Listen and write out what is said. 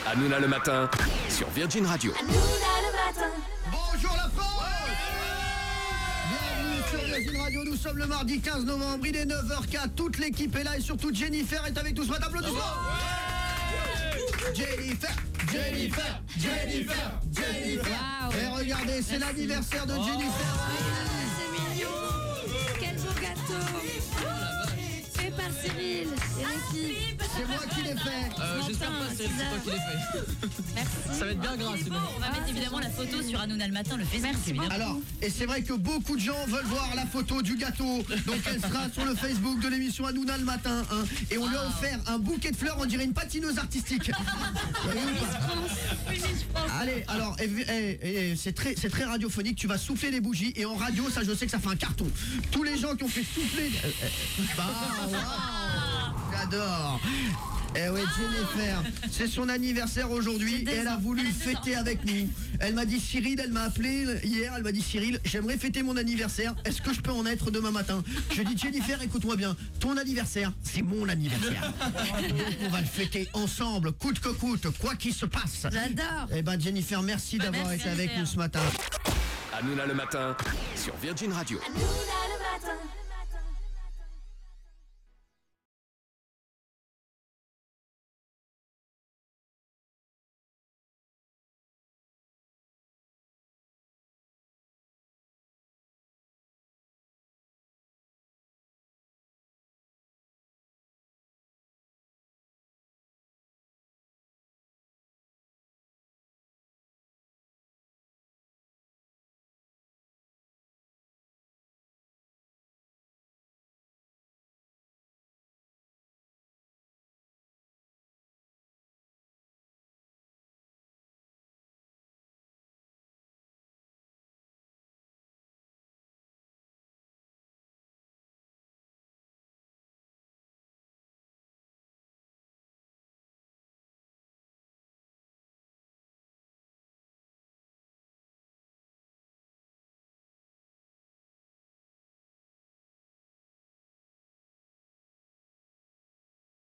Hanouna le matin sur Virgin Radio. Hanouna le matin. Bonjour la France. Bienvenue sur Virgin Radio, nous sommes le mardi 15 novembre, il est 9h04, toute l'équipe est là et surtout Jennifer est avec nous ce matin, applaudissements. Jennifer. Wow. Et regardez, c'est l'anniversaire de Jennifer. C'est mignon. Quel beau gâteau. Fait par Cyril et l'équipe. C'est moi qui l'ai fait. J'espère pas, c'est toi qui l'ai fait. Merci. Ça va être bien grave sinon. On va mettre évidemment la photo sur Hanouna le matin, le Facebook. Merci évidemment. Alors, et c'est vrai que beaucoup de gens veulent voir la photo du gâteau. Donc elle sera sur le Facebook de l'émission Hanouna le matin. Hein. Et on lui a offert un bouquet de fleurs, on dirait une patineuse artistique. Allez, alors, c'est très radiophonique. Tu vas souffler les bougies et en radio, ça je sais que ça fait un carton. Tous les gens qui ont fait souffler... waouh, j'adore. Eh ouais, Jennifer, c'est son anniversaire aujourd'hui et elle a voulu fêter avec nous. Elle m'a dit Cyril, elle m'a appelé hier, elle m'a dit Cyril, j'aimerais fêter mon anniversaire, est-ce que je peux en être demain matin? Je dis Jennifer, écoute-moi bien, ton anniversaire, c'est mon anniversaire. Donc on va le fêter ensemble, coûte que coûte, quoi qu'il se passe. J'adore. Eh ben Jennifer, merci d'avoir merci, été avec Jennifer. nous ce matin. Hanouna le matin sur Virgin Radio. Hanouna